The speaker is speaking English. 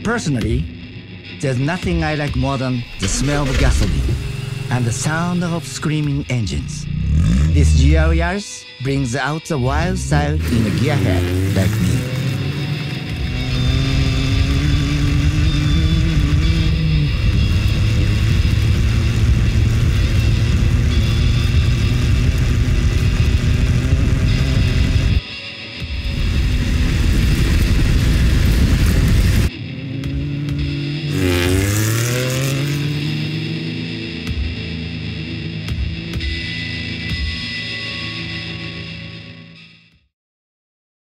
Personally, there's nothing I like more than the smell of gasoline and the sound of screaming engines. This GR Yaris brings out the wild side in a gearhead like me.